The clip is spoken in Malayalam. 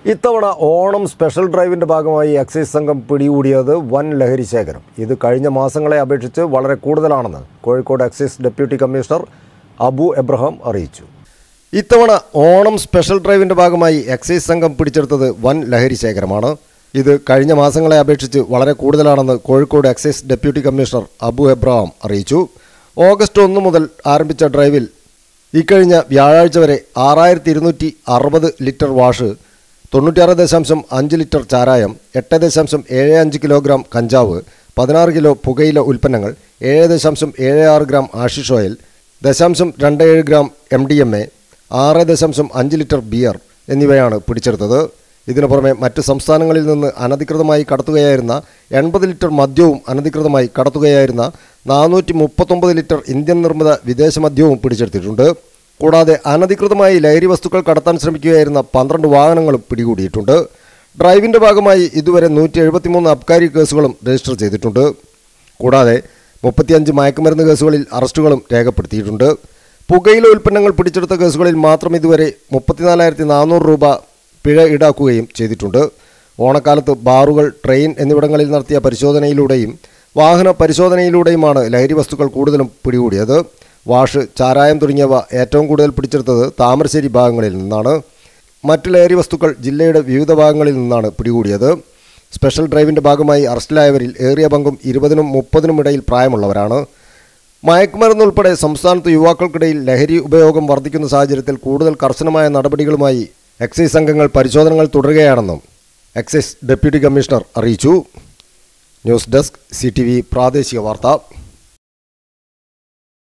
ഇത്തവണ ഓണം സ്പെഷ്യൽ ഡ്രൈവിന്റെ ഭാഗമായി എക്സൈസ് സംഘം പിടികൂടിയത് വൻ ലഹരി ശേഖരം. ഇത് കഴിഞ്ഞ മാസങ്ങളെ അപേക്ഷിച്ച് വളരെ കൂടുതലാണെന്ന് Kozhikode excise deputy commissioner Abu Abraham അറിയിച്ചു. ഇത്തവണ ഓണം സ്പെഷ്യൽ ഡ്രൈവിന്റെ ഭാഗമായി എക്സൈസ് സംഘം പിടിച്ചെടുത്തത് വൻ ലഹരി ശേഖരമാണ്. ഇത് കഴിഞ്ഞ മാസങ്ങളെ അപേക്ഷിച്ച് വളരെ കൂടുതലാണെന്ന് Kozhikode excise deputy commissioner Abu Abraham അറിയിച്ചു. ഓഗസ്റ്റ് 1 മുതൽ ആരംഭിച്ച ഡ്രൈവിൽ ഇക്കഴിഞ്ഞ വ്യാഴാഴ്ച വരെ 6260 ലിറ്റർ വാഷ്, 96.5 ലിറ്റർ ചാരായം, 8.75 കിലോഗ്രാം കഞ്ചാവ്, 16 കിലോ പുകയില ഉൽപ്പന്നങ്ങൾ, 7.76 gram hashish oil, 0.27 gram MDMA, 6.5 litre beer എന്നിവയാണ് പിടിച്ചെടുത്തത്. ഇതിനു പുറമെ മറ്റ് സംസ്ഥാനങ്ങളിൽ നിന്ന് അനധികൃതമായി കടത്തുകയായിരുന്ന 80 ലിറ്റർ മദ്യവും അനധികൃതമായി കടത്തുകയായിരുന്ന 439 ലിറ്റർ ഇന്ത്യൻ നിർമ്മിത വിദേശ മദ്യവും പിടിച്ചെടുത്തിട്ടുണ്ട്. കൂടാതെ അനധികൃതമായി ലഹരി വസ്തുക്കൾ കടത്താൻ ശ്രമിക്കുകയായിരുന്ന 12 വാഹനങ്ങളും പിടികൂടിയിട്ടുണ്ട്. ഡ്രൈവിൻ്റെ ഭാഗമായി ഇതുവരെ 173 അബ്കാരി കേസുകളും രജിസ്റ്റർ ചെയ്തിട്ടുണ്ട്. കൂടാതെ 35 മയക്കുമരുന്ന് കേസുകളിൽ അറസ്റ്റുകളും രേഖപ്പെടുത്തിയിട്ടുണ്ട്. പുകയില ഉൽപ്പന്നങ്ങൾ പിടിച്ചെടുത്ത കേസുകളിൽ മാത്രം ഇതുവരെ 34,400 രൂപ പിഴ ഈടാക്കുകയും ചെയ്തിട്ടുണ്ട്. ഓണക്കാലത്ത് ബാറുകൾ, ട്രെയിൻ എന്നിവിടങ്ങളിൽ നടത്തിയ പരിശോധനയിലൂടെയും വാഹന പരിശോധനയിലൂടെയുമാണ് ലഹരി വസ്തുക്കൾ കൂടുതലും പിടികൂടിയത്. വാഷ്, ചാരായം തുടങ്ങിയവ ഏറ്റവും കൂടുതൽ പിടിച്ചെടുത്തത് താമരശ്ശേരി ഭാഗങ്ങളിൽ നിന്നാണ്. മറ്റ് ലഹരി വസ്തുക്കൾ ജില്ലയുടെ വിവിധ ഭാഗങ്ങളിൽ നിന്നാണ് പിടികൂടിയത്. സ്പെഷ്യൽ ഡ്രൈവിൻ്റെ ഭാഗമായി അറസ്റ്റിലായവരിൽ ഏറിയ പങ്കും 20-നും 30-നും ഇടയിൽ പ്രായമുള്ളവരാണ്. മയക്കുമരുന്നുൾപ്പെടെ സംസ്ഥാനത്ത് യുവാക്കൾക്കിടയിൽ ലഹരി ഉപയോഗം വർദ്ധിക്കുന്ന സാഹചര്യത്തിൽ കൂടുതൽ കർശനമായ നടപടികളുമായി എക്സൈസ് സംഘങ്ങൾ പരിശോധനകൾ തുടരുകയാണെന്നും എക്സൈസ് ഡെപ്യൂട്ടി കമ്മീഷണർ അറിയിച്ചു. ന്യൂസ് ഡെസ്ക് CTV പ്രാദേശിക വാർത്ത.